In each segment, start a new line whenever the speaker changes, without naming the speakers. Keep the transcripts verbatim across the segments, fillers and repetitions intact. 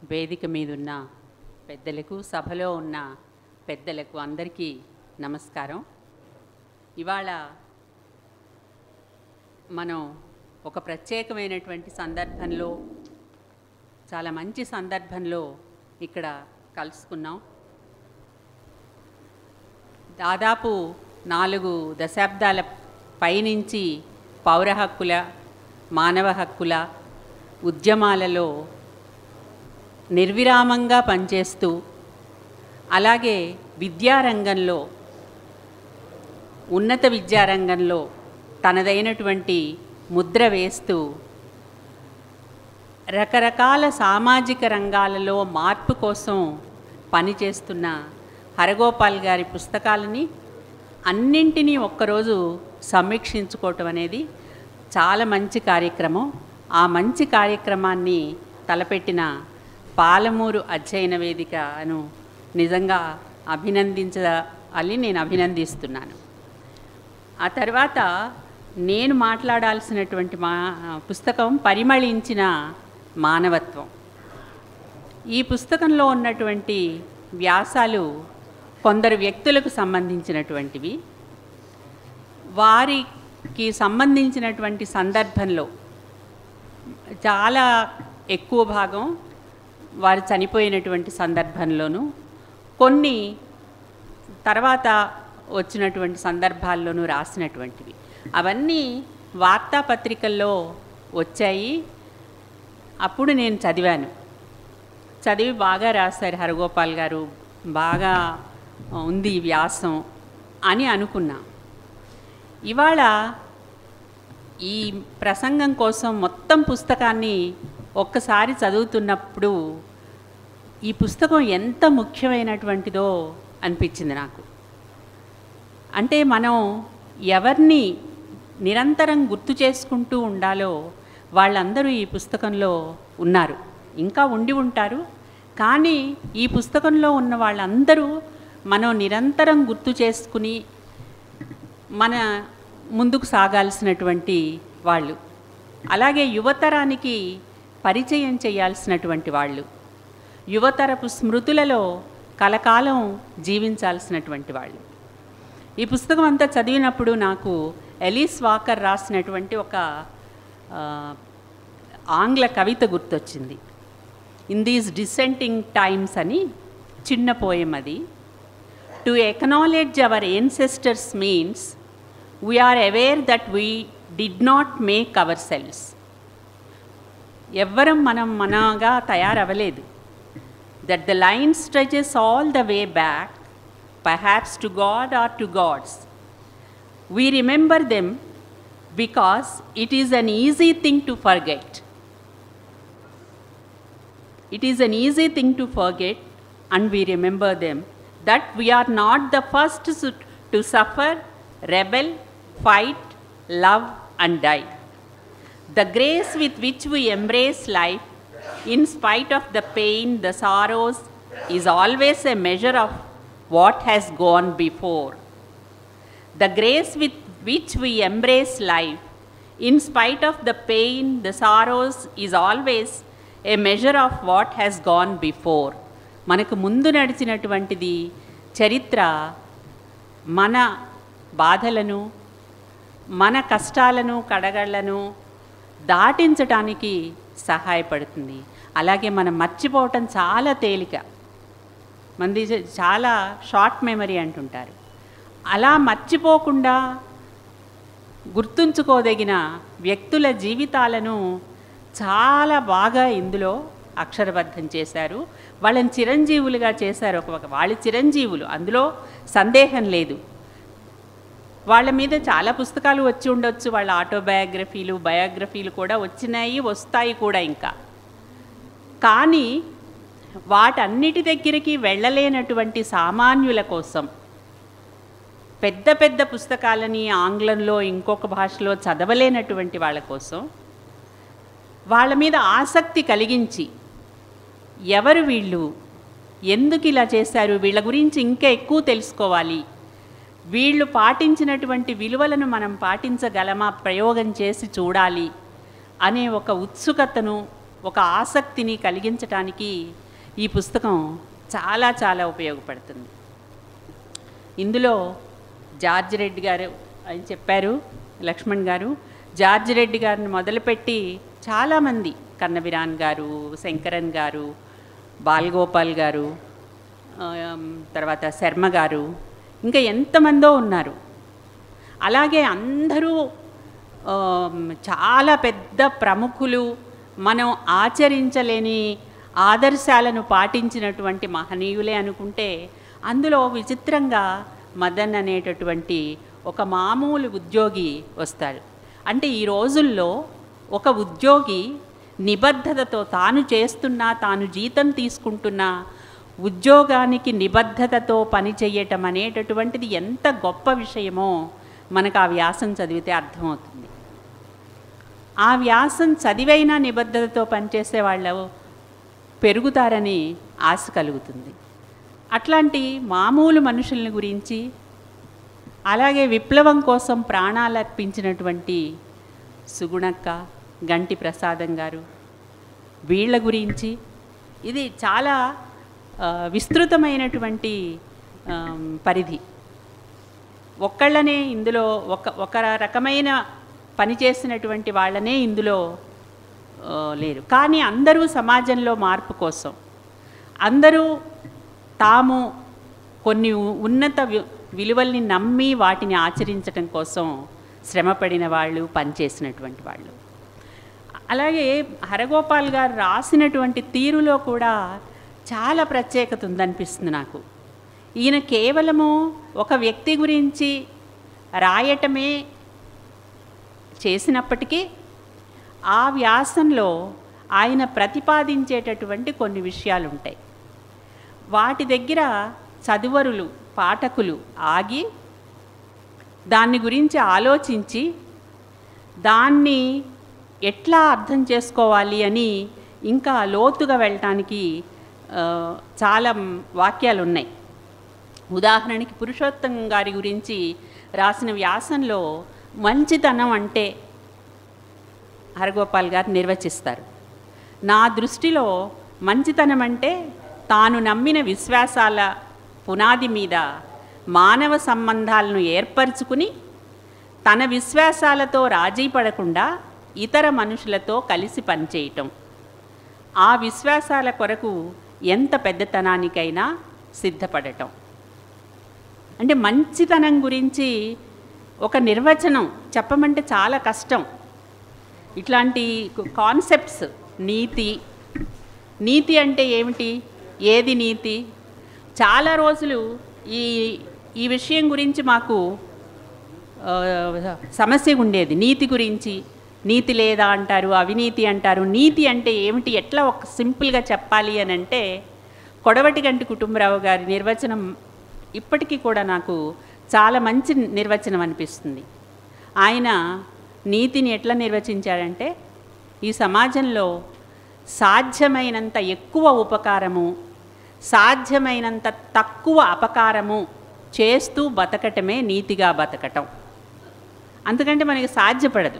వేదిక మీద ఉన్న పెద్దలకు, సభలో ఉన్న పెద్దలకు అందరికీ నమస్కారం. ఇవాళ మనం ఒక ప్రత్యేకమైనటువంటి సందర్భంలో, చాలా మంచి సందర్భంలో ఇక్కడ కలుసుకున్నాం. దాదాపు నాలుగు దశాబ్దాల పైనుంచి పౌర హక్కుల, మానవ హక్కుల ఉద్యమాలలో నిర్విరామంగా పనిచేస్తూ, అలాగే విద్యారంగంలో, ఉన్నత విద్యారంగంలో తనదైనటువంటి ముద్ర వేస్తూ రకరకాల సామాజిక రంగాలలో మార్పు కోసం పనిచేస్తున్న హరగోపాల్ గారి పుస్తకాలని అన్నింటినీ ఒక్కరోజు సమీక్షించుకోవటం అనేది చాలా మంచి కార్యక్రమం. ఆ మంచి కార్యక్రమాన్ని తలపెట్టిన పాలమూరు అధ్యయన వేదికను నిజంగా అభినందించాలి, నేను అభినందిస్తున్నాను. ఆ తర్వాత నేను మాట్లాడాల్సినటువంటి మా పుస్తకం పరిమళించిన మానవత్వం. ఈ పుస్తకంలో ఉన్నటువంటి వ్యాసాలు కొందరు వ్యక్తులకు సంబంధించినటువంటివి. వారికి సంబంధించినటువంటి సందర్భంలో చాలా ఎక్కువ భాగం వారు చనిపోయినటువంటి సందర్భంలోనూ, కొన్ని తర్వాత వచ్చినటువంటి సందర్భాల్లోనూ రాసినటువంటివి. అవన్నీ వార్తాపత్రికల్లో వచ్చాయి. అప్పుడు నేను చదివాను. చదివి బాగా రాశారు హరగోపాల్ గారు, బాగా ఉంది ఈ వ్యాసం అని అనుకున్నా. ఇవాళ ఈ ప్రసంగం కోసం మొత్తం పుస్తకాన్ని ఒక్కసారి చదువుతున్నప్పుడు ఈ పుస్తకం ఎంత ముఖ్యమైనటువంటిదో అనిపించింది నాకు. అంటే మనం ఎవరిని నిరంతరం గుర్తు చేసుకుంటూ ఉండాలో వాళ్ళందరూ ఈ పుస్తకంలో ఉన్నారు, ఇంకా ఉండి ఉంటారు. కానీ ఈ పుస్తకంలో ఉన్న వాళ్ళందరూ మనం నిరంతరం గుర్తు చేసుకుని మన ముందుకు సాగాల్సినటువంటి వాళ్ళు, అలాగే యువతరానికి పరిచయం చేయాల్సినటువంటి వాళ్ళు, యువతరపు స్మృతులలో కలకాలం జీవించాల్సినటువంటి వాళ్ళు. ఈ పుస్తకం అంతా చదివినప్పుడు నాకు ఎలీస్ వాకర్ రాసినటువంటి ఒక ఆంగ్ల కవిత గుర్తొచ్చింది. ఇన్ దీస్ డిసెంటింగ్ టైమ్స్ అని చిన్న పోయం అది. To acknowledge our ancestors means we are aware that we did not make ourselves. ఎవ్వరం మనం మనగా తయారవ్వలేదు. That the line stretches all the way back, perhaps to God or to gods. We remember them because it is an easy thing to forget. It is an easy thing to forget, and we remember them, that we are not the first to suffer, rebel, fight, love and die. The grace with which we embrace life, in spite of the pain, the sorrows, is always a measure of what has gone before. The grace with which we embrace life, in spite of the pain, the sorrows, is always a measure of what has gone before. మనకు ముందు నడిచినటువంటిది చరిత్ర మన బాధలను, మన కష్టాలను, కడగళ్లను దాటించటానికి సహాయపడుతుంది. అలాగే మనం మర్చిపోవటం చాలా తేలిక. మంది చాలా షార్ట్ మెమరీ అంటుంటారు. అలా మర్చిపోకుండా గుర్తుంచుకోదగిన వ్యక్తుల జీవితాలను చాలా బాగా ఇందులో అక్షరబద్ధం చేశారు. వాళ్ళని చిరంజీవులుగా చేశారు. ఒక వాళ్ళ చిరంజీవులు, అందులో సందేహం లేదు. వాళ్ళ మీద చాలా పుస్తకాలు వచ్చి ఉండొచ్చు, వాళ్ళ ఆటోబయోగ్రఫీలు, బయోగ్రఫీలు కూడా వచ్చినాయి, వస్తాయి కూడా ఇంకా. కానీ వాటన్నిటి దగ్గరికి వెళ్ళలేనటువంటి సామాన్యుల కోసం, పెద్ద పెద్ద పుస్తకాలని ఆంగ్లంలో ఇంకొక భాషలో చదవలేనటువంటి వాళ్ళ కోసం, వాళ్ళ మీద ఆసక్తి కలిగించి, ఎవరు వీళ్ళు, ఎందుకు ఇలా చేశారు, వీళ్ళ గురించి ఇంకా ఎక్కువ తెలుసుకోవాలి, వీళ్ళు పాటించినటువంటి విలువలను మనం పాటించగలమా, ప్రయోగం చేసి చూడాలి అనే ఒక ఉత్సుకతను ఒక ఆసక్తిని కలిగించటానికి ఈ పుస్తకం చాలా చాలా ఉపయోగపడుతుంది. ఇందులో జార్జ్ రెడ్డి గారు అని చెప్పారు, లక్ష్మణ్ గారు జార్జ్ రెడ్డి గారిని మొదలుపెట్టి చాలామంది, కన్నబిరాన్ గారు, శంకరన్ గారు, బాలగోపాల్ గారు, తర్వాత శర్మ గారు, ఇంకా ఎంతమందో ఉన్నారు. అలాగే అందరూ చాలా పెద్ద ప్రముఖులు, మనం ఆచరించలేని ఆదర్శాలను పాటించినటువంటి మహనీయులే అనుకుంటే, అందులో విచిత్రంగా మదన్ అనేటటువంటి ఒక మామూలు ఉద్యోగి వస్తాడు. అంటే ఈ రోజుల్లో ఒక ఉద్యోగి నిబద్ధతతో తాను చేస్తున్నా, తాను జీతం తీసుకుంటున్నా ఉద్యోగానికి నిబద్ధతతో పనిచేయటం అనేటటువంటిది ఎంత గొప్ప విషయమో మనకు ఆ వ్యాసం చదివితే అర్థమవుతుంది. ఆ వ్యాసం చదివైనా నిబద్ధతతో పనిచేసే వాళ్ళు పెరుగుతారని ఆశ కలుగుతుంది. అట్లాంటి మామూలు మనుషుల్ని గురించి, అలాగే విప్లవం కోసం ప్రాణాలు అర్పించినటువంటి సుగుణక్క, గంటి ప్రసాదం గారు, వీళ్ళ గురించి ఇది చాలా విస్తృతమైనటువంటి పరిధి. ఒక్కళ్ళనే ఇందులో ఒక ఒక రకమైన పని చేసినటువంటి వాళ్ళనే ఇందులో లేరు. కానీ అందరూ సమాజంలో మార్పు కోసం, అందరూ తాము కొన్ని ఉన్నత విలువల్ని నమ్మి వాటిని ఆచరించటం కోసం శ్రమపడిన వాళ్ళు, పనిచేసినటువంటి వాళ్ళు. అలాగే హరగోపాల్ గారు రాసినటువంటి తీరులో కూడా చాలా ప్రత్యేకత ఉందనిపిస్తుంది నాకు. ఈయన కేవలము ఒక వ్యక్తి గురించి రాయటమే చేసినప్పటికీ ఆ వ్యాసంలో ఆయన ప్రతిపాదించేటటువంటి కొన్ని విషయాలు ఉంటాయి. వాటి దగ్గర చదువరులు, పాఠకులు ఆగి దాన్ని గురించి ఆలోచించి దాన్ని ఎట్లా అర్థం చేసుకోవాలి అని ఇంకా లోతుగా వెళ్ళటానికి చాలా వాక్యాలు ఉన్నాయి. ఉదాహరణకి పురుషోత్తం గారి గురించి రాసిన వ్యాసంలో మంచితనం అంటే హరగోపాల్ గారు నిర్వచిస్తారు. నా దృష్టిలో మంచితనం అంటే తాను నమ్మిన విశ్వాసాల పునాది మీద మానవ సంబంధాలను ఏర్పరచుకుని తన విశ్వాసాలతో రాజీ పడకుండా ఇతర మనుషులతో కలిసి పనిచేయటం, ఆ విశ్వాసాల కొరకు ఎంత పెద్దతనానికైనా సిద్ధపడటం. అంటే మంచితనం గురించి ఒక నిర్వచనం చెప్పమంటే చాలా కష్టం. ఇట్లాంటి కాన్సెప్ట్స్, నీతి, నీతి అంటే ఏమిటి, ఏది నీతి, చాలా రోజులు ఈ ఈ విషయం గురించి మాకు సమస్య ఉండేది. నీతి గురించి, నీతి లేదా అంటారు, అవినీతి అంటారు. నీతి అంటే ఏమిటి, ఎట్లా ఒక సింపుల్గా చెప్పాలి అని అంటే కొడవటిగంటి కుటుంబరావు గారి నిర్వచనం ఇప్పటికీ కూడా నాకు చాలా మంచి నిర్వచనం అనిపిస్తుంది. ఆయన నీతిని ఎట్లా నిర్వచించాడంటే, ఈ సమాజంలో సాధ్యమైనంత ఎక్కువ ఉపకారము, సాధ్యమైనంత తక్కువ అపకారము చేస్తూ బతకటమే నీతిగా బతకటం. అందుకంటే మనకి సాధ్యపడదు.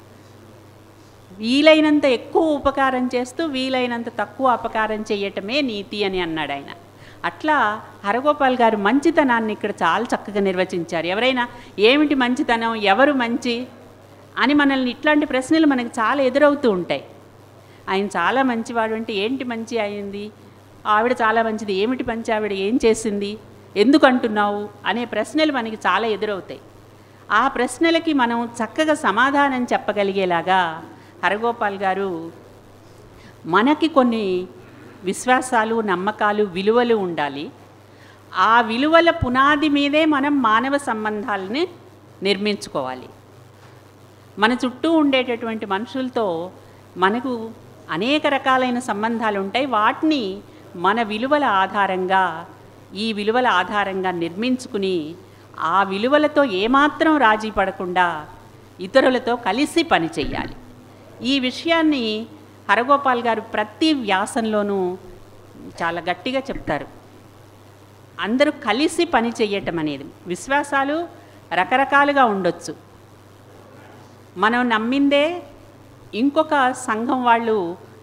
వీలైనంత ఎక్కువ ఉపకారం చేస్తూ వీలైనంత తక్కువ అపకారం చేయటమే నీతి అని అన్నాడు ఆయన. అట్లా హరగోపాల్ గారు మంచితనాన్ని ఇక్కడ చాలా చక్కగా నిర్వచించారు. ఎవరైనా ఏమిటి మంచితనం, ఎవరు మంచి అని మనల్ని ఇట్లాంటి ప్రశ్నలు మనకు చాలా ఎదురవుతూ ఉంటాయి. ఆయన చాలా మంచివాడు అంటే ఏంటి మంచి అయింది, ఆవిడ చాలా మంచిది, ఏమిటి మంచి, ఆవిడ ఏం చేసింది, ఎందుకు అంటున్నావు అనే ప్రశ్నలు మనకి చాలా ఎదురవుతాయి. ఆ ప్రశ్నలకి మనం చక్కగా సమాధానం చెప్పగలిగేలాగా హరగోపాల్ గారు మనకి కొన్ని విశ్వాసాలు, నమ్మకాలు, విలువలు ఉండాలి. ఆ విలువల పునాది మీదే మనం మానవ సంబంధాలని నిర్మించుకోవాలి. మన చుట్టూ ఉండేటటువంటి మనుషులతో మనకు అనేక రకాలైన సంబంధాలు ఉంటాయి. వాటిని మన విలువల ఆధారంగా, ఈ విలువల ఆధారంగా నిర్మించుకుని ఆ విలువలతో ఏమాత్రం రాజీ పడకుండా ఇతరులతో కలిసి పనిచేయాలి. ఈ విషయాన్ని హరగోపాల్ గారు ప్రతి వ్యాసంలోనూ చాలా గట్టిగా చెప్తారు. అందరూ కలిసి పని చేయటం అనేది, విశ్వాసాలు రకరకాలుగా ఉండొచ్చు. మనం నమ్మిందే ఇంకొక సంఘం వాళ్ళు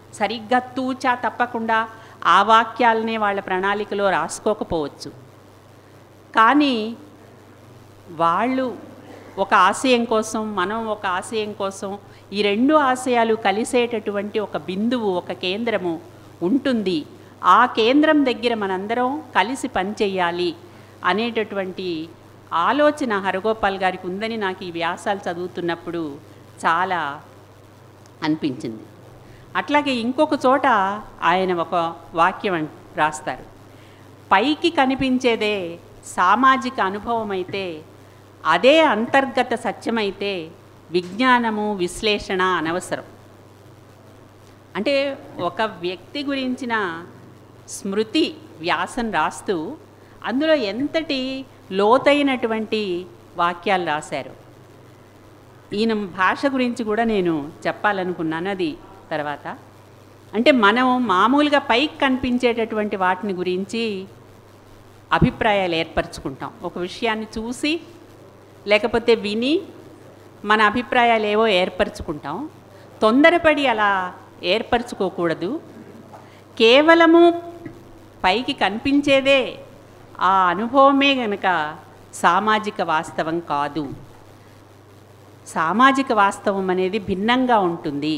సరిగ్గా తూచా తప్పకుండా ఆ వాక్యాలనే వాళ్ళ ప్రణాళికలో రాసుకోకపోవచ్చు. కానీ వాళ్ళు ఒక ఆశయం కోసం, మనం ఒక ఆశయం కోసం, ఈ రెండు ఆశయాలు కలిసేటటువంటి ఒక బిందువు, ఒక కేంద్రము ఉంటుంది. ఆ కేంద్రం దగ్గర మనందరం కలిసి పనిచేయాలి అనేటటువంటి ఆలోచన హరగోపాల్ గారికి ఉందని నాకు ఈ వ్యాసాలు చదువుతున్నప్పుడు చాలా అనిపించింది. అట్లాగే ఇంకొక చోట ఆయన ఒక వాక్యం రాస్తారు, పైకి కనిపించేదే సామాజిక అనుభవం అయితే, అదే అంతర్గత సత్యమైతే విజ్ఞానము విశ్లేషణ అనవసరం. అంటే ఒక వ్యక్తి గురించిన స్మృతి వ్యాసం రాస్తూ అందులో ఎంతటి లోతైనటువంటి వాక్యాలు రాశారు. ఈయన భాష గురించి కూడా నేను చెప్పాలనుకున్నాను, అది తర్వాత. అంటే మనం మామూలుగా పైకి కనిపించేటటువంటి వాటిని గురించి అభిప్రాయాలు ఏర్పరచుకుంటాం. ఒక విషయాన్ని చూసి లేకపోతే విని మన అభిప్రాయాలు ఏవో ఏర్పరచుకుంటాం. తొందరపడి అలా ఏర్పరచుకోకూడదు. కేవలము పైకి కనిపించేదే ఆ అనుభవమే గనక సామాజిక వాస్తవం కాదు. సామాజిక వాస్తవం అనేది భిన్నంగా ఉంటుంది.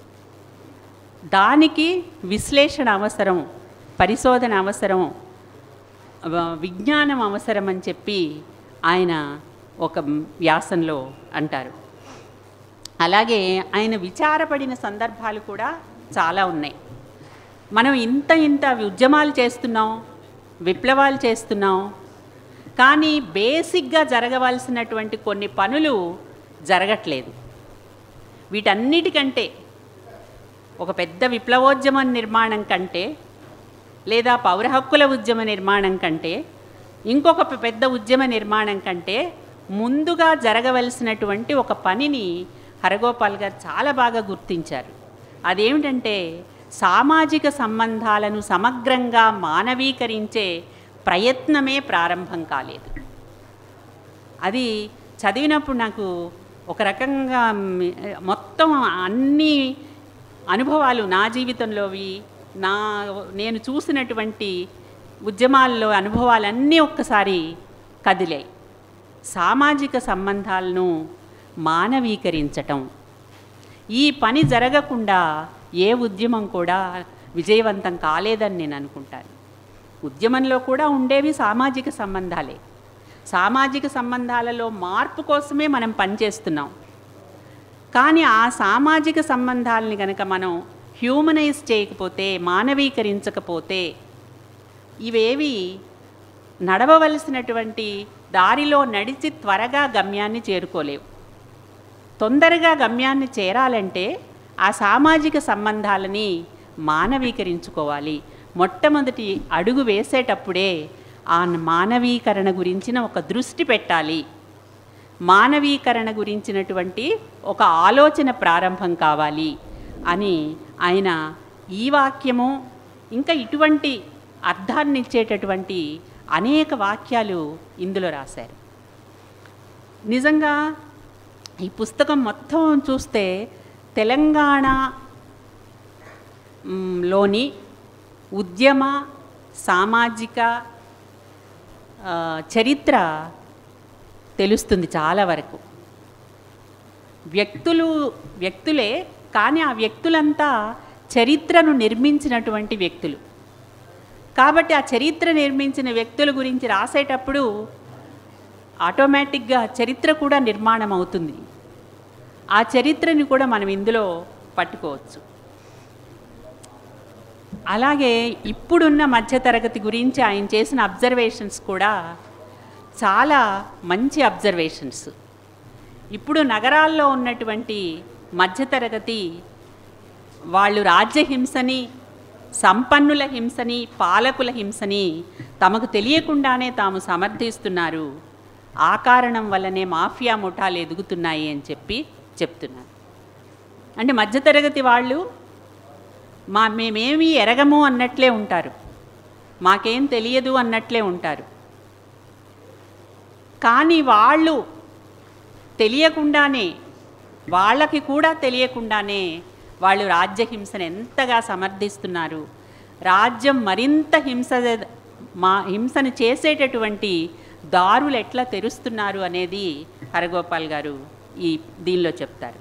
దానికి విశ్లేషణ అవసరం, పరిశోధన అవసరం, విజ్ఞానం అవసరం అని చెప్పి ఆయన ఒక వ్యాసంలో అంటారు. అలాగే ఆయన విచారపడిన సందర్భాలు కూడా చాలా ఉన్నాయి. మనం ఇంత ఇంత ఉద్యమాలు చేస్తున్నాం, విప్లవాలు చేస్తున్నాం, కానీ బేసిక్గా జరగవలసినటువంటి కొన్ని పనులు జరగట్లేదు. వీటన్నిటికంటే ఒక పెద్ద విప్లవోద్యమ నిర్మాణం కంటే, లేదా పౌర హక్కుల ఉద్యమ నిర్మాణం కంటే, ఇంకొక పెద్ద ఉద్యమ నిర్మాణం కంటే ముందుగా జరగవలసినటువంటి ఒక పనిని హరగోపాల్ గారు చాలా బాగా గుర్తించారు. అదేమిటంటే సామాజిక సంబంధాలను సమగ్రంగా మానవీకరించే ప్రయత్నమే ప్రారంభం కాలేదు. అది చదివినప్పుడు నాకు ఒక రకంగా మొత్తం అన్ని అనుభవాలు నా జీవితంలోవి, నా నేను చూసినటువంటి ఉద్యమాల్లో అనుభవాలన్నీ ఒక్కసారి కదిలాయి. సామాజిక సంబంధాలను మానవీకరించటం, ఈ పని జరగకుండా ఏ ఉద్యమం కూడా విజయవంతం కాలేదని నేను అనుకుంటాను. ఉద్యమంలో కూడా ఉండేవి సామాజిక సంబంధాలే. సామాజిక సంబంధాలలో మార్పు కోసమే మనం పనిచేస్తున్నాం. కానీ ఆ సామాజిక సంబంధాలని కనుక మనం హ్యూమనైజ్ చేయకపోతే, మానవీకరించకపోతే, ఇవేవి నడవవలసినటువంటి దారిలో నడిచి త్వరగా గమ్యాన్ని చేరుకోలేవు. తొందరగా గమ్యాన్ని చేరాలంటే ఆ సామాజిక సంబంధాలని మానవీకరించుకోవాలి. మొట్టమొదటి అడుగు వేసేటప్పుడే ఆ మానవీకరణ గురించిన ఒక దృష్టి పెట్టాలి. మానవీకరణ గురించినటువంటి ఒక ఆలోచన ప్రారంభం కావాలి అని ఆయన ఈ వాక్యము, ఇంకా ఇటువంటి అర్థాన్ని ఇచ్చేటటువంటి అనేక వాక్యాలు ఇందులో రాశారు. నిజంగా ఈ పుస్తకం మొత్తం చూస్తే తెలంగాణలోని ఉద్యమ సామాజిక చరిత్ర తెలుస్తుంది చాలా వరకు. వ్యక్తులు వ్యక్తులే, కానీ ఆ వ్యక్తులంతా చరిత్రను నిర్మించినటువంటి వ్యక్తులు. కాబట్టి ఆ చరిత్ర నిర్మించిన వ్యక్తుల గురించి రాసేటప్పుడు ఆటోమేటిక్గా చరిత్ర కూడా నిర్మాణం అవుతుంది. ఆ చరిత్రని కూడా మనం ఇందులో పట్టుకోవచ్చు. అలాగే ఇప్పుడున్న మధ్యతరగతి గురించి ఆయన చేసిన అబ్జర్వేషన్స్ కూడా చాలా మంచి అబ్జర్వేషన్స్. ఇప్పుడు నగరాల్లో ఉన్నటువంటి మధ్యతరగతి వాళ్ళు రాజ్యహింసని, సంపన్నుల హింసని, పాలకుల హింసని తమకు తెలియకుండానే తాము సమర్థిస్తున్నారు. ఆ కారణం వల్లనే మాఫియా ముఠాలు ఎదుగుతున్నాయి అని చెప్పి చెప్తున్నారు. అంటే మధ్యతరగతి వాళ్ళు మా మేమేమీ ఎరగము అన్నట్లే ఉంటారు, మాకేం తెలియదు అన్నట్లే ఉంటారు. కానీ వాళ్ళు తెలియకుండానే, వాళ్ళకి కూడా తెలియకుండానే వాళ్ళు రాజ్యహింసను ఎంతగా సమర్థిస్తున్నారు, రాజ్యం మరింత హింస మా హింసను చేసేటటువంటి దారులు ఎట్లా తెరుస్తున్నారు అనేది హరగోపాల్ గారు ఈ దీనిలో చెప్తారు.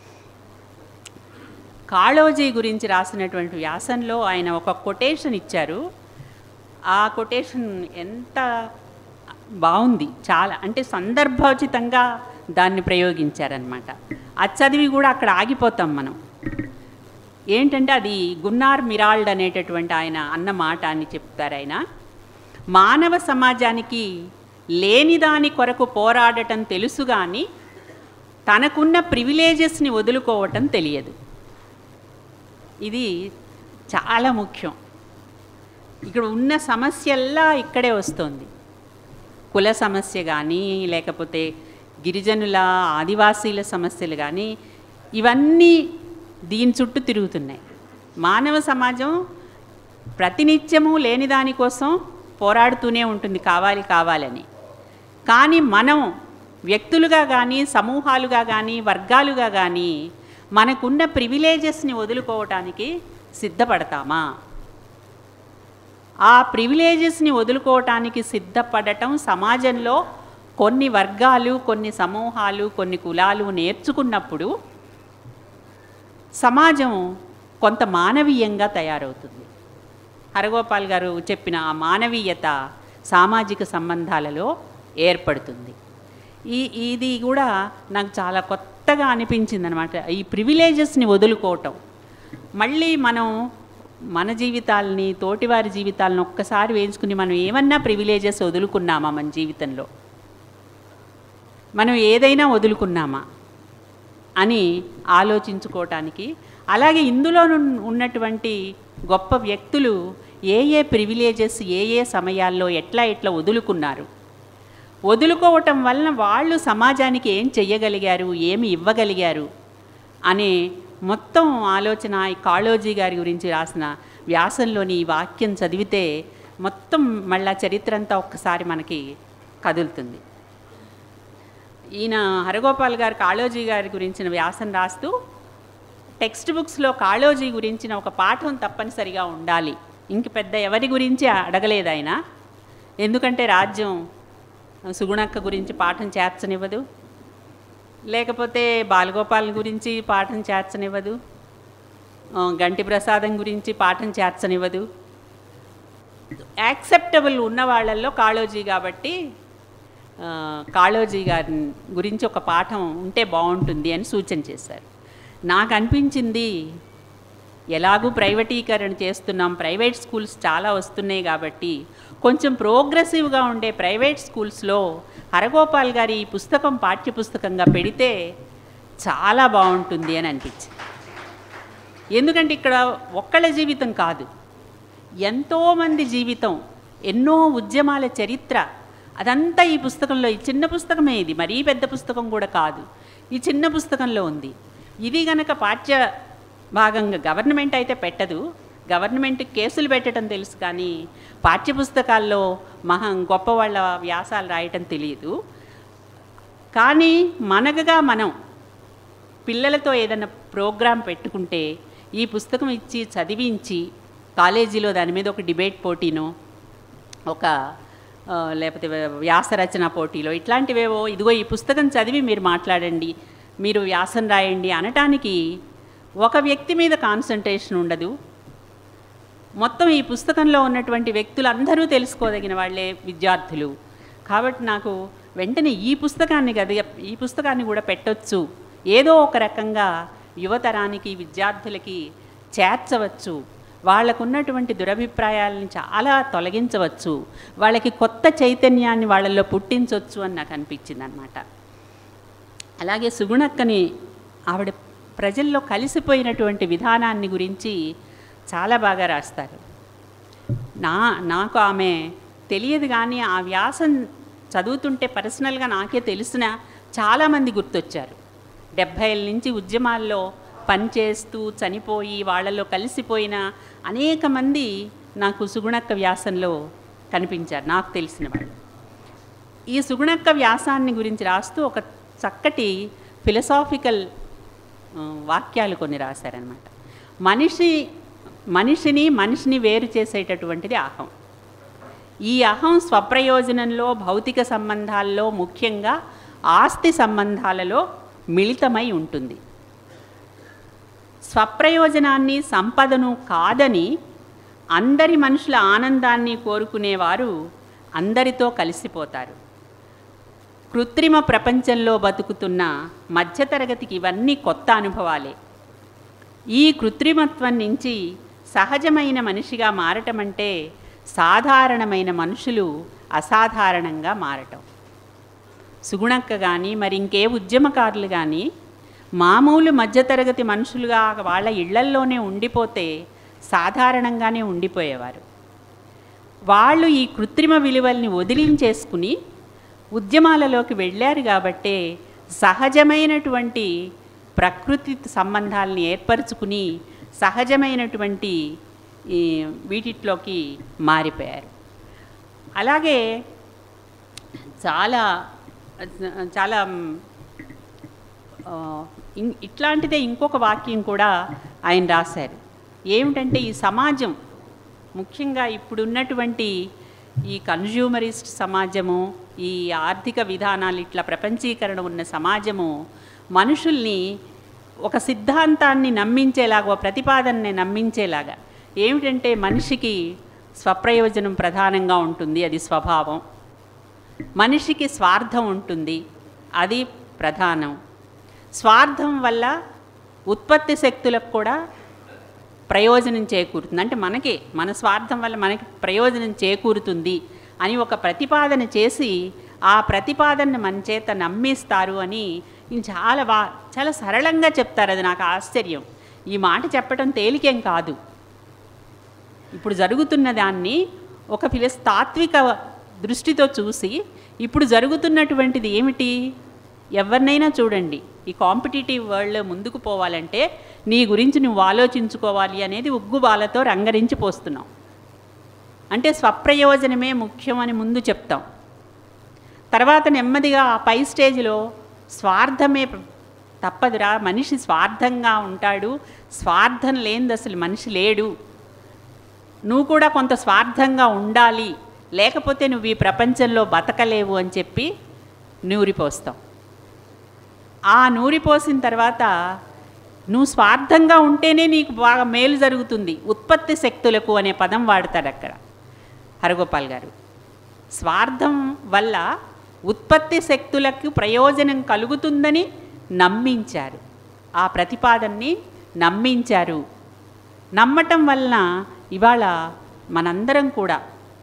కాళోజీ గురించి రాసినటువంటి వ్యాసంలో ఆయన ఒక కొటేషన్ ఇచ్చారు. ఆ కొటేషన్ ఎంత బాగుంది, చాలా అంటే సందర్భోచితంగా దాన్ని ప్రయోగించారనమాట. అది చదివి కూడా అక్కడ ఆగిపోతాం మనం. ఏంటంటే అది గున్నార్ మిరాల్డ్ అనేటటువంటి ఆయన అన్న మాట అని చెప్తారు ఆయన. మానవ సమాజానికి లేనిదాని కొరకు పోరాడటం తెలుసు కానీ తనకున్న ప్రివిలేజెస్ని వదులుకోవటం తెలియదు. ఇది చాలా ముఖ్యం. ఇక్కడ ఉన్న సమస్యల్లా ఇక్కడే వస్తుంది. కుల సమస్య కానీ, లేకపోతే గిరిజనుల ఆదివాసీల సమస్యలు కానీ, ఇవన్నీ దీని చుట్టూ తిరుగుతున్నాయి. మానవ సమాజం ప్రతినిత్యము లేని దానికోసం పోరాడుతూనే ఉంటుంది, కావాలి కావాలని. కానీ మనం వ్యక్తులుగా కానీ, సమూహాలుగా కానీ, వర్గాలుగా కానీ మనకున్న ప్రివిలేజెస్ని వదులుకోవటానికి సిద్ధపడతామా? ఆ ప్రివిలేజెస్ని వదులుకోవటానికి సిద్ధపడటం సమాజంలో కొన్ని వర్గాలు, కొన్ని సమూహాలు, కొన్ని కులాలు నేర్చుకున్నప్పుడు సమాజం కొంత మానవీయంగా తయారవుతుంది. హరగోపాల్ గారు చెప్పిన ఆ మానవీయత సామాజిక సంబంధాలలో ఏర్పడుతుంది. ఈ ఇది కూడా నాకు చాలా కొత్తగా అనిపించింది అనమాట. ఈ ప్రివిలేజెస్ని వదులుకోవటం, మళ్ళీ మనం మన జీవితాలని, తోటివారి జీవితాలను ఒక్కసారి వేయించుకుని మనం ఏమన్నా ప్రివిలేజెస్ వదులుకున్నామా మన జీవితంలో, మనం ఏదైనా వదులుకున్నామా అని ఆలోచించుకోవటానికి, అలాగే ఇందులో ఉన్నటువంటి గొప్ప వ్యక్తులు ఏ ఏ ప్రివిలేజెస్ ఏ ఏ సమయాల్లో ఎట్లా ఎట్లా వదులుకున్నారు, వదులుకోవటం వలన వాళ్ళు సమాజానికి ఏం చెయ్యగలిగారు, ఏమి ఇవ్వగలిగారు అనే మొత్తం ఆలోచన ఈ కాళోజీ గారి గురించి రాసిన వ్యాసంలోని ఈ వాక్యం చదివితే మొత్తం మళ్ళా చరిత్ర అంతా ఒక్కసారి మనకి కదులుతుంది. ఈయన హరగోపాల్ గారు కాళోజీ గారి గురించిన వ్యాసం రాస్తూ టెక్స్ట్ బుక్స్లో కాళోజీ గురించిన ఒక పాఠం తప్పనిసరిగా ఉండాలి. ఇంక పెద్ద ఎవరి గురించి అడగలేదు ఆయన, ఎందుకంటే రాజ్యం సుగుణక్క గురించి పాఠం చేర్చనివ్వదు, లేకపోతే బాలగోపాల్ గురించి పాఠం చేర్చనివ్వదు, గంటి ప్రసాదం గురించి పాఠం చేర్చనివ్వదు. యాక్సెప్టబుల్ ఉన్న వాళ్ళల్లో కాళోజీ కాబట్టి కాళోజీ గారి గురించి ఒక పాఠం ఉంటే బాగుంటుంది అని సూచన చేశారు. నాకు అనిపించింది, ఎలాగూ ప్రైవేటీకరణ చేస్తున్నాం, ప్రైవేట్ స్కూల్స్ చాలా వస్తున్నాయి కాబట్టి కొంచెం ప్రోగ్రెసివ్గా ఉండే ప్రైవేట్ స్కూల్స్లో హరగోపాల్ గారి ఈ పుస్తకం పాఠ్యపుస్తకంగా పెడితే చాలా బాగుంటుంది అని అనిపించింది. ఎందుకంటే ఇక్కడ ఒక్కళ్ళ జీవితం కాదు, ఎంతోమంది జీవితం, ఎన్నో ఉద్యమాల చరిత్ర, అదంతా ఈ పుస్తకంలో, ఈ చిన్న పుస్తకమే, ఇది మరీ పెద్ద పుస్తకం కూడా కాదు, ఈ చిన్న పుస్తకంలో ఉంది. ఇది గనక పాఠ్య భాగంగా గవర్నమెంట్ అయితే పెట్టదు, గవర్నమెంట్ కేసులు పెట్టడం తెలుసు, కానీ పాఠ్యపుస్తకాల్లో మహా గొప్ప వాళ్ళ వ్యాసాలు రాయటం తెలియదు. కానీ మనకుగా మనం పిల్లలతో ఏదైనా ప్రోగ్రాం పెట్టుకుంటే ఈ పుస్తకం ఇచ్చి చదివించి కాలేజీలో దాని మీద ఒక డిబేట్ పోటీనో, ఒక లేకపోతే వ్యాసరచన పోటీలో ఇట్లాంటివేవో, ఇదిగో ఈ పుస్తకం చదివి మీరు మాట్లాడండి, మీరు వ్యాసం రాయండి అనటానికి ఒక వ్యక్తి మీద కాన్సన్ట్రేషన్ ఉండదు. మొత్తం ఈ పుస్తకంలో ఉన్నటువంటి వ్యక్తులందరూ తెలుసుకోదగిన వాళ్ళే విద్యార్థులు. కాబట్టి నాకు వెంటనే ఈ పుస్తకాన్ని కదా ఈ పుస్తకాన్ని కూడా పెట్టొచ్చు, ఏదో ఒక రకంగా యువతరానికి, విద్యార్థులకి చేర్చవచ్చు, వాళ్ళకున్నటువంటి దురభిప్రాయాలని చాలా తొలగించవచ్చు, వాళ్ళకి కొత్త చైతన్యాన్ని వాళ్ళల్లో పుట్టించవచ్చు అని నాకు అనిపించింది అన్నమాట. అలాగే సుగుణక్కని, ఆవిడ ప్రజల్లో కలిసిపోయినటువంటి విధానాన్ని గురించి చాలా బాగా రాస్తారు. నా నాకు ఆమె తెలియదు, కానీ ఆ వ్యాసం చదువుతుంటే పర్సనల్గా నాకే తెలిసిన చాలామంది గుర్తొచ్చారు. డెబ్భై ఏళ్ళ నుంచి ఉద్యమాల్లో పనిచేస్తూ చనిపోయి వాళ్ళలో కలిసిపోయిన అనేక మంది నాకు సుగుణక్క వ్యాసంలో కనిపించారు, నాకు తెలిసిన వాళ్ళు. ఈ సుగుణక్క వ్యాసాన్ని గురించి రాస్తూ ఒక చక్కటి ఫిలసాఫికల్ వాక్యాలు కొన్ని రాశారనమాట. మనిషి మనిషిని మనిషిని వేరు చేసేటటువంటిది అహం. ఈ అహం స్వప్రయోజనంలో, భౌతిక సంబంధాల్లో, ముఖ్యంగా ఆస్తి సంబంధాలలో మిళితమై ఉంటుంది. స్వప్రయోజనాన్ని, సంపదను కాదని అందరి మనుషుల ఆనందాన్ని కోరుకునేవారు అందరితో కలిసిపోతారు. కృత్రిమ ప్రపంచంలో బతుకుతున్న మధ్యతరగతికి ఇవన్నీ కొత్త అనుభవాలే. ఈ కృత్రిమత్వం నుంచి సహజమైన మనిషిగా మారటం అంటే సాధారణమైన మనుషులు అసాధారణంగా మారటం. సుగుణక్క కానీ మరి ఇంకే ఉద్యమకారులు కానీ మామూలు మధ్యతరగతి మనుషులుగా వాళ్ళ ఇళ్లల్లోనే ఉండిపోతే సాధారణంగానే ఉండిపోయేవారు. వాళ్ళు ఈ కృత్రిమ విలువల్ని వదిలించేసుకుని ఉద్యమాలలోకి వెళ్ళారు కాబట్టే సహజమైనటువంటి ప్రకృతి సంబంధాలని ఏర్పరచుకుని సహజమైనటువంటి వీటిలోకి మారిపోయారు. అలాగే చాలా చాలా ఇట్లాంటిదే ఇంకొక వాక్యం కూడా ఆయన రాశారు. ఏమిటంటే ఈ సమాజం, ముఖ్యంగా ఇప్పుడున్నటువంటి ఈ కన్జ్యూమరిస్ట్ సమాజము, ఈ ఆర్థిక విధానాలు, ఇట్లా ప్రపంచీకరణ ఉన్న సమాజము మనుషుల్ని ఒక సిద్ధాంతాన్ని నమ్మించేలాగా, ఒక ప్రతిపాదనని నమ్మించేలాగా, ఏమిటంటే మనిషికి స్వప్రయోజనం ప్రధానంగా ఉంటుంది, అది స్వభావం. మనిషికి స్వార్థం ఉంటుంది, అది ప్రధానం. స్వార్థం వల్ల ఉత్పత్తి శక్తులకు కూడా ప్రయోజనం చేకూరుతుంది. అంటే మనకే మన స్వార్థం వల్ల మనకి ప్రయోజనం చేకూరుతుంది అని ఒక ప్రతిపాదన చేసి ఆ ప్రతిపాదనను మన చేత నమ్మిస్తారు అని చాలా బా చాలా సరళంగా చెప్తారు. అది నాకు ఆశ్చర్యం. ఈ మాట చెప్పడం తేలికేం కాదు. ఇప్పుడు జరుగుతున్న దాన్ని ఒక ఫిలస్ తాత్విక దృష్టితో చూసి ఇప్పుడు జరుగుతున్నటువంటిది ఏమిటి, ఎవరినైనా చూడండి, ఈ కాంపిటీటివ్ వరల్డ్లో ముందుకు పోవాలంటే నీ గురించి నువ్వు ఆలోచించుకోవాలి అనేది ఉగ్గుబాలతో రంగరించి పోస్తున్నాం. అంటే స్వప్రయోజనమే ముఖ్యమని ముందు చెప్తాం. తర్వాత నెమ్మదిగా ఆ పై స్టేజ్లో స్వార్థమే తప్పదురా, మనిషి స్వార్థంగా ఉంటాడు, స్వార్థం లేనిది అసలు మనిషి లేడు, నువ్వు కూడా కొంత స్వార్థంగా ఉండాలి, లేకపోతే నువ్వు ఈ ప్రపంచంలో బతకలేవు అని చెప్పి నూరిపోస్తాం. ఆ నూరిపోసిన తర్వాత నువ్వు స్వార్థంగా ఉంటేనే నీకు బాగా మేలు జరుగుతుంది, ఉత్పత్తి శక్తులకు అనే పదం వాడతాడు అక్కడ హరగోపాల్ గారు. స్వార్థం వల్ల ఉత్పత్తి శక్తులకు ప్రయోజనం కలుగుతుందని నమ్మించారు, ఆ ప్రతిపాదనని నమ్మించారు. నమ్మటం వలన ఇవాళ మనందరం కూడా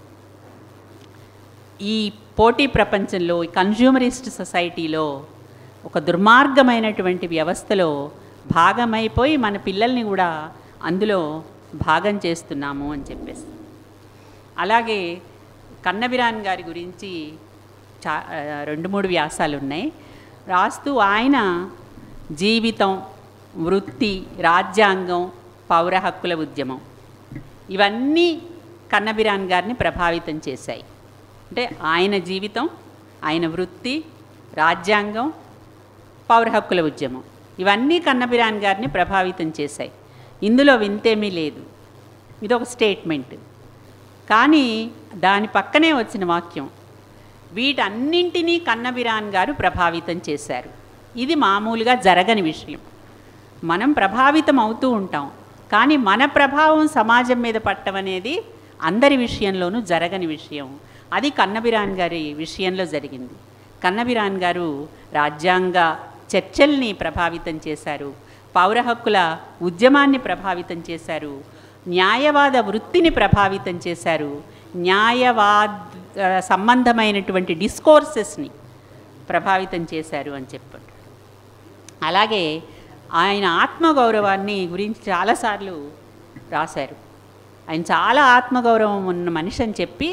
ఈ పోటీ ప్రపంచంలో, ఈ కన్జ్యూమరిస్ట్ సొసైటీలో ఒక దుర్మార్గమైనటువంటి వ్యవస్థలో భాగమైపోయి మన పిల్లల్ని కూడా అందులో భాగం చేస్తున్నాము అని చెప్పేసి. అలాగే కన్నబిరాన్ గారి గురించి చా రెండు మూడు వ్యాసాలు ఉన్నాయి రాస్తూ ఆయన జీవితం, వృత్తి, రాజ్యాంగం, పౌర హక్కుల ఉద్యమం ఇవన్నీ కన్నబిరాన్ గారిని ప్రభావితం చేశాయి. అంటే ఆయన జీవితం, ఆయన వృత్తి, రాజ్యాంగం, పౌర హక్కుల ఉద్యమం ఇవన్నీ కన్నబిరాన్ గారిని ప్రభావితం చేశాయి. ఇందులో వింతేమీ లేదు, ఇదొక స్టేట్మెంట్. కానీ దాని పక్కనే వచ్చిన వాక్యం, వీటన్నింటినీ కన్నబిరాన్ గారు ప్రభావితం చేశారు. ఇది మామూలుగా జరగని విషయం. మనం ప్రభావితం అవుతూ ఉంటాం, కానీ మన ప్రభావం సమాజం మీద పట్టడం అనేది అందరి విషయంలోనూ జరగని విషయం. అది కన్నబిరాన్ గారి విషయంలో జరిగింది. కన్నబిరాన్ గారు రాజ్యాంగ చర్చల్ని ప్రభావితం చేశారు, పౌర హక్కుల ఉద్యమాన్ని ప్రభావితం చేశారు, న్యాయవాద వృత్తిని ప్రభావితం చేశారు, న్యాయవాద సంబంధమైనటువంటి డిస్కోర్సెస్ని ప్రభావితం చేశారు అని చెప్పారు. అలాగే ఆయన ఆత్మగౌరవాన్ని గురించి చాలాసార్లు రాశారు. ఆయన చాలా ఆత్మగౌరవం ఉన్న మనిషి అని చెప్పి,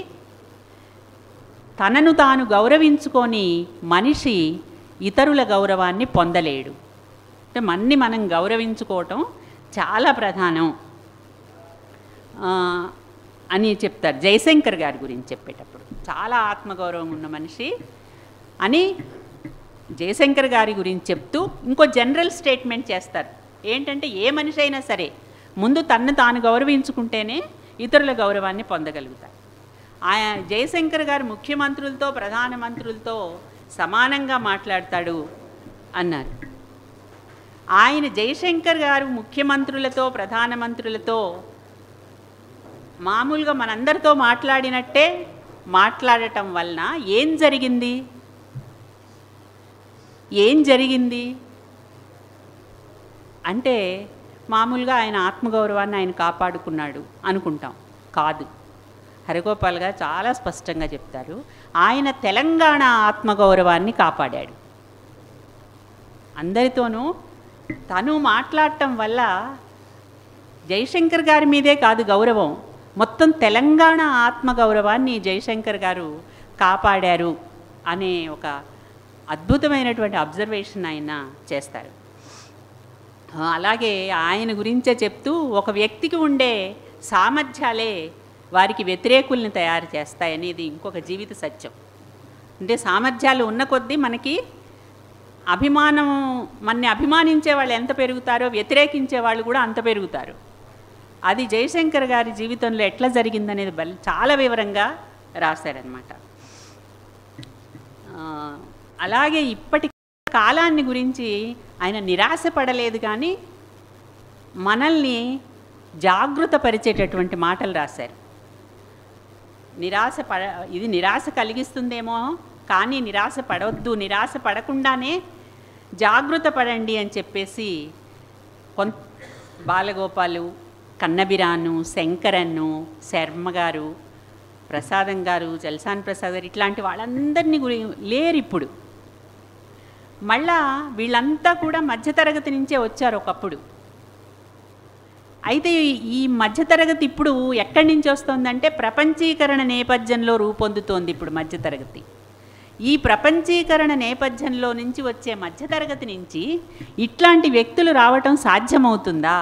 తనను తాను గౌరవించుకొని మనిషి ఇతరుల గౌరవాన్ని పొందలేడు. అంటే మన్ని మనం గౌరవించుకోవటం చాలా ప్రధానం అని చెప్తారు జయశంకర్ గారి గురించి చెప్పేటప్పుడు. చాలా ఆత్మగౌరవం ఉన్న మనిషి అని జయశంకర్ గారి గురించి చెప్తూ ఇంకో జనరల్ స్టేట్మెంట్ చేస్తారు. ఏంటంటే ఏ మనిషి అయినా సరే ముందు తన్ను తాను గౌరవించుకుంటేనే ఇతరుల గౌరవాన్ని పొందగలుగుతారు. ఆయన జయశంకర్ గారు ముఖ్యమంత్రులతో ప్రధానమంత్రులతో సమానంగా మాట్లాడతాడు అన్నారు. ఆయన జయశంకర్ గారు ముఖ్యమంత్రులతో ప్రధానమంత్రులతో మామూలుగా మనందరితో మాట్లాడినట్టే మాట్లాడటం వలన ఏం జరిగింది ఏం జరిగింది అంటే మామూలుగా ఆయన ఆత్మగౌరవాన్ని ఆయన కాపాడుకున్నాడు అనుకుంటాం. కాదు, హరగోపాల్ గారు చాలా స్పష్టంగా చెప్తారు, ఆయన తెలంగాణ ఆత్మగౌరవాన్ని కాపాడాడు. అందరితోనూ తను మాట్లాడటం వల్ల జయశంకర్ గారి మీదే కాదు గౌరవం, మొత్తం తెలంగాణ ఆత్మగౌరవాన్ని జయశంకర్ గారు కాపాడారు అనే ఒక అద్భుతమైనటువంటి అబ్జర్వేషన్ ఆయన చేస్తారు. అలాగే ఆయన గురించే చెప్తూ ఒక వ్యక్తికి ఉండే సామర్థ్యాలే వారికి వ్యతిరేకుల్ని తయారు చేస్తాయనేది ఇంకొక జీవిత సత్యం. అంటే సామర్థ్యాలు ఉన్న కొద్దీ మనకి అభిమానం, మనని అభిమానించే వాళ్ళు ఎంత పెరుగుతారో వ్యతిరేకించే వాళ్ళు కూడా అంత పెరుగుతారు. అది జయశంకర్ గారి జీవితంలో ఎట్లా జరిగిందనేది చాలా వివరంగా రాశారనమాట. అలాగే ఇప్పటి కాలాన్ని గురించి ఆయన నిరాశపడలేదు, కానీ మనల్ని జాగృతపరిచేటటువంటి మాటలు రాశారు. నిరాశ పడ ఇది నిరాశ కలిగిస్తుందేమో, కానీ నిరాశ పడవద్దు, నిరాశ పడకుండానే జాగృత పడండి అని చెప్పేసి కొంత బాలగోపాలు, కన్నబిరాను, శంకరన్ను, శర్మ గారు, ప్రసాదం గారు, జల్సాన్ ప్రసాద్ గారు ఇట్లాంటి వాళ్ళందరినీ గురి లేరు ఇప్పుడు. మళ్ళా వీళ్ళంతా కూడా మధ్యతరగతి నుంచే వచ్చారు ఒకప్పుడు. అయితే ఈ మధ్యతరగతి ఇప్పుడు ఎక్కడి నుంచి వస్తుందంటే ప్రపంచీకరణ నేపథ్యంలో రూపొందుతోంది ఇప్పుడు మధ్యతరగతి. ఈ ప్రపంచీకరణ నేపథ్యంలో నుంచి వచ్చే మధ్యతరగతి నుంచి ఇట్లాంటి వ్యక్తులు రావటం సాధ్యమవుతుందా?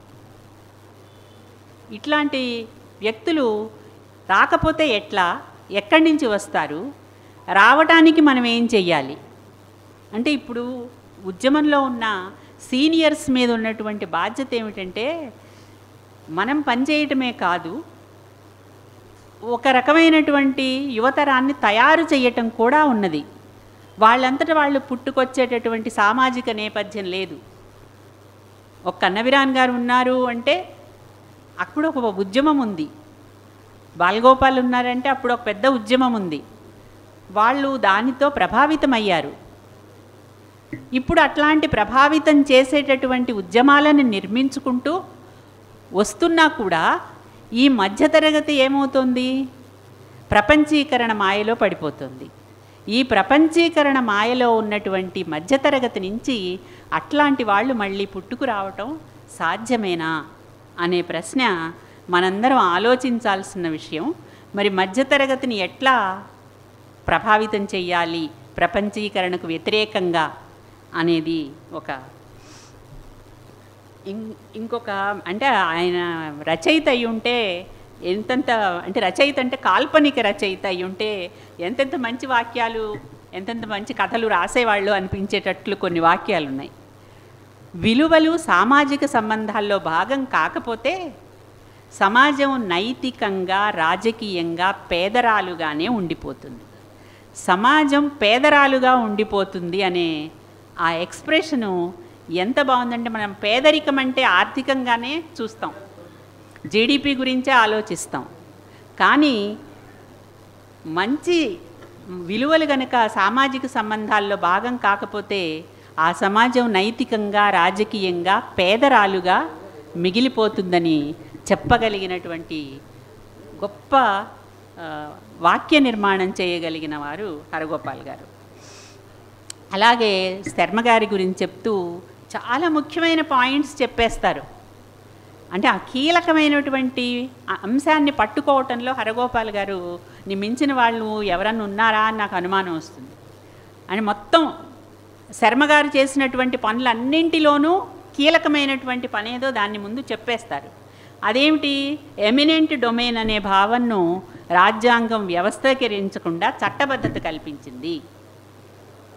ఇట్లాంటి వ్యక్తులు రాకపోతే ఎట్లా, ఎక్కడి నుంచి వస్తారు, రావటానికి మనం ఏం చెయ్యాలి అంటే ఇప్పుడు ఉద్యమంలో ఉన్న సీనియర్స్ మీద ఉన్నటువంటి బాధ్యత ఏమిటంటే మనం పనిచేయటమే కాదు, ఒక రకమైనటువంటి యువతరాన్ని తయారు చేయటం కూడా ఉన్నది. వాళ్ళంతటా వాళ్ళు పుట్టుకొచ్చేటటువంటి సామాజిక నేపథ్యం లేదు. ఒక కన్నబిరాన్ గారు ఉన్నారు అంటే అప్పుడు ఒక ఉద్యమం ఉంది, బాలగోపాల్ ఉన్నారంటే అప్పుడు ఒక పెద్ద ఉద్యమం ఉంది, వాళ్ళు దానితో ప్రభావితమయ్యారు. ఇప్పుడు అట్లాంటి ప్రభావితం చేసేటటువంటి ఉద్యమాలను నిర్మించుకుంటూ వస్తున్నా కూడా ఈ మధ్యతరగతి ఏమవుతుంది, ప్రపంచీకరణ మాయలో పడిపోతుంది. ఈ ప్రపంచీకరణ మాయలో ఉన్నటువంటి మధ్యతరగతి నుంచి అట్లాంటి వాళ్ళు మళ్ళీ పుట్టుకు రావటం సాధ్యమేనా అనే ప్రశ్న మనందరం ఆలోచించాల్సిన విషయం. మరి మధ్యతరగతిని ఎట్లా ప్రభావితం చెయ్యాలి ప్రపంచీకరణకు వ్యతిరేకంగా అనేది ఒక ఇంకొక అంటే ఆయన రచయిత అయి ఉంటే ఎంతెంత అంటే రచయిత అంటే కాల్పనిక రచయిత అయి ఉంటే ఎంతెంత మంచి వాక్యాలు, ఎంతెంత మంచి కథలు రాసేవాళ్ళు అనిపించేటట్లు కొన్ని వాక్యాలు ఉన్నాయి. విలువలు సామాజిక సంబంధాల్లో భాగం కాకపోతే సమాజం నైతికంగా రాజకీయంగా పేదరాలుగానే ఉండిపోతుంది. సమాజం పేదరాలుగా ఉండిపోతుంది అనే ఆ ఎక్స్ప్రెషను ఎంత బాగుందంటే, మనం పేదరికం అంటే ఆర్థికంగానే చూస్తాం, జీడిపి గురించే ఆలోచిస్తాం. కానీ మంచి విలువలు కనుక సామాజిక సంబంధాల్లో భాగం కాకపోతే ఆ సమాజం నైతికంగా రాజకీయంగా పేదరాలుగా మిగిలిపోతుందని చెప్పగలిగినటువంటి గొప్ప వాక్య నిర్మాణం చేయగలిగిన వారు హరగోపాల్ గారు. అలాగే శర్మ గారి గురించి చెప్తూ చాలా ముఖ్యమైన పాయింట్స్ చెప్పేస్తారు. అంటే ఆ కీలకమైనటువంటి అంశాన్ని పట్టుకోవటంలో హరగోపాల్ గారు ని మించిన వాళ్ళు ఎవరన్నా ఉన్నారా అని నాకు అనుమానం వస్తుంది. అని మొత్తం శర్మ గారు చేసినటువంటి పనులన్నింటిలోనూ కీలకమైనటువంటి పనేదో దాన్ని ముందు చెప్పేస్తారు. అదేమిటి, ఎమినెంట్ డొమైన్ అనే భావనను రాజ్యాంగం వ్యవస్థీకరించకుండా చట్టబద్ధత కల్పించింది.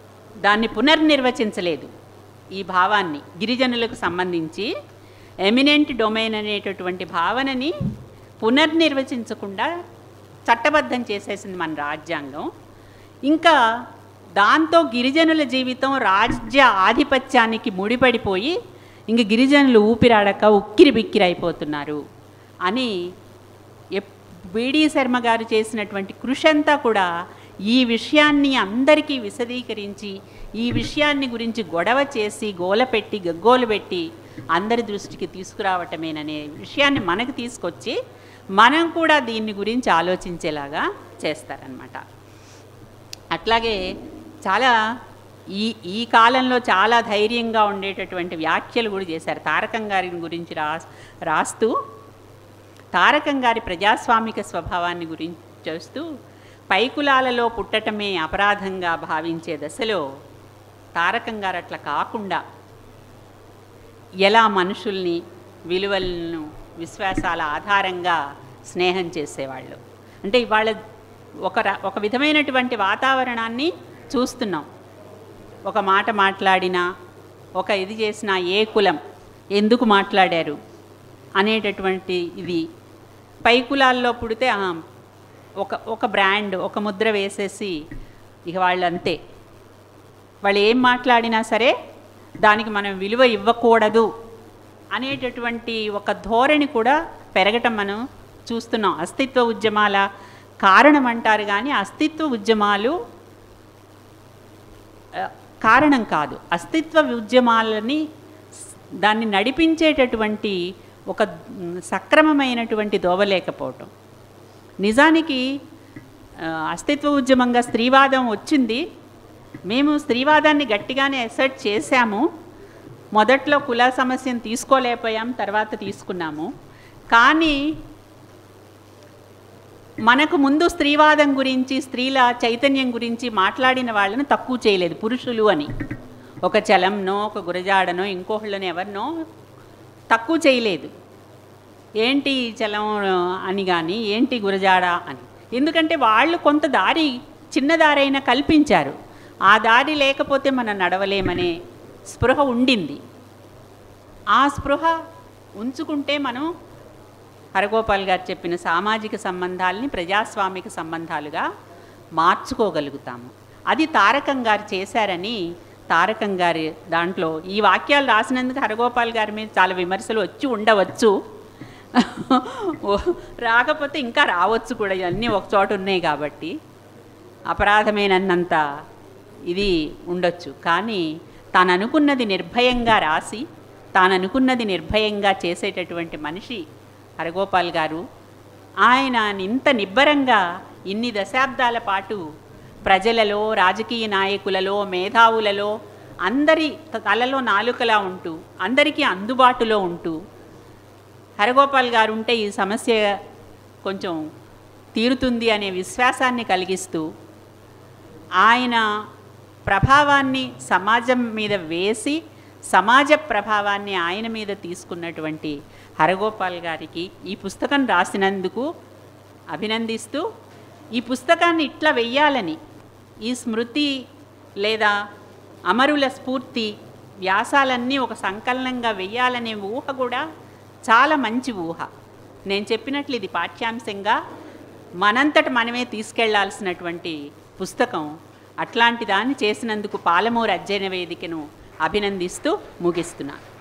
దాన్ని పునర్నిర్వచించలేదు. ఈ భావాన్ని గిరిజనులకు సంబంధించి ఎమినెంట్ డొమైన్ అనేటటువంటి భావనని పునర్నిర్వచించకుండా చట్టబద్ధం చేసేసింది మన రాజ్యాంగం. ఇంకా దాంతో గిరిజనుల జీవితం రాజ్య ఆధిపత్యానికి ముడిపడిపోయి ఇంక గిరిజనులు ఊపిరాడక ఉక్కిరి బిక్కిరి అయిపోతున్నారు అని బిడి శర్మ గారు చేసినటువంటి కృషి అంతా కూడా ఈ విషయాన్ని అందరికీ విశదీకరించి ఈ విషయాన్ని గురించి గొడవ చేసి గోలపెట్టి గగ్గోలు పెట్టి అందరి దృష్టికి తీసుకురావటమేననే విషయాన్ని మనకు తీసుకొచ్చి మనం కూడా దీన్ని గురించి ఆలోచించేలాగా చేస్తారనమాట. అట్లాగే చాలా ఈ ఈ కాలంలో చాలా ధైర్యంగా ఉండేటటువంటి వ్యాఖ్యలు కూడా చేశారు. తారకం గారి గురించి రా రాస్తూ తారకం గారి ప్రజాస్వామిక స్వభావాన్ని గురించి చేస్తూ పైకులాలలో పుట్టటమే అపరాధంగా భావించే దశలో తారకం గారు అట్లా కాకుండా ఎలా మనుషుల్ని విలువలను విశ్వాసాల ఆధారంగా స్నేహం చేసేవాళ్ళు అంటే ఇవాళ ఒక ఒక విధమైనటువంటి వాతావరణాన్ని చూస్తున్నాం. ఒక మాట మాట్లాడినా ఒక ఇది చేసినా ఏ కులం ఎందుకు మాట్లాడారు అనేటటువంటి ఇది పై కులాల్లో పుడితే ఒక ఒక బ్రాండ్ ఒక ముద్ర వేసేసి ఇక వాళ్ళు అంతే, వాళ్ళు ఏం మాట్లాడినా సరే దానికి మనం విలువ ఇవ్వకూడదు అనేటటువంటి ఒక ధోరణి కూడా పెరగటం మనం చూస్తున్నాం. అస్తిత్వ ఉద్యమాల కారణం అంటారు కానీ అస్తిత్వ ఉద్యమాలు కారణం కాదు. అస్తిత్వ ఉద్యమాలని దాన్ని నడిపించేటటువంటి ఒక సక్రమమైనటువంటి దోవలేకపోవటం. నిజానికి అస్తిత్వ ఉద్యమంగా స్త్రీవాదం వచ్చింది. మేము స్త్రీవాదాన్ని గట్టిగానే అసర్ట్ చేశాము. మొదట్లో కుల సమస్యను తీసుకోలేకపోయాం, తర్వాత తీసుకున్నాము. కానీ మనకు ముందు స్త్రీవాదం గురించి స్త్రీల చైతన్యం గురించి మాట్లాడిన వాళ్ళని తక్కువ చేయలేదు. పురుషులు అని ఒక చలంనో ఒక గురజాడనో ఇంకోళ్ళనో ఎవరినో తక్కువ చేయలేదు. ఏంటి చలం అని కానీ ఏంటి గురజాడ అని. ఎందుకంటే వాళ్ళు కొంత దారి చిన్న దారైనా కల్పించారు. ఆ దారి లేకపోతే మనం నడవలేమనే స్పృహ ఉండింది. ఆ స్పృహ ఉంచుకుంటే మనం హరగోపాల్ గారు చెప్పిన సామాజిక సంబంధాలని ప్రజాస్వామిక సంబంధాలుగా మార్చుకోగలుగుతాము. అది తారకం గారు చేశారని తారకం గారి దాంట్లో ఈ వాక్యాలు రాసినందుకు హరగోపాల్ గారి మీద చాలా విమర్శలు వచ్చి ఉండవచ్చు, రాకపోతే ఇంకా రావచ్చు కూడా. ఇవన్నీ ఒక చోట ఉన్నాయి కాబట్టి అపరాధమేనన్నంత ఇది ఉండొచ్చు. కానీ తాను అనుకున్నది నిర్భయంగా రాసి తాను అనుకున్నది నిర్భయంగా చేసేటటువంటి మనిషి హరగోపాల్ గారు. ఆయన ఇంత నిబ్బరంగా ఇన్ని దశాబ్దాల పాటు ప్రజలలో రాజకీయ నాయకులలో మేధావులలో అందరి తలలో నాలుకలా ఉంటూ అందరికీ అందుబాటులో ఉంటూ హరగోపాల్ గారు ఉంటే ఈ సమస్య కొంచెం తీరుతుంది అనే విశ్వాసాన్ని కలిగిస్తూ ఆయన ప్రభావాన్ని సమాజం మీద వేసి సమాజ ప్రభావాన్ని ఆయన మీద తీసుకున్నటువంటి హరగోపాల్ గారికి ఈ పుస్తకం రాసినందుకు అభినందిస్తూ ఈ పుస్తకాన్ని ఇట్లా వెయ్యాలని ఈ స్మృతి లేదా అమరుల స్ఫూర్తి వ్యాసాలన్నీ ఒక సంకలనంగా వెయ్యాలనే ఊహ కూడా చాలా మంచి ఊహ. నేను చెప్పినట్లు ఇది పాఠ్యాంశంగా మనంతట మనమే తీసుకెళ్లాల్సినటువంటి పుస్తకం. అట్లాంటి దాన్ని చేసినందుకు పాలమూరు అధ్యయన వేదికను అభినందిస్తూ ముగిస్తున్నాను.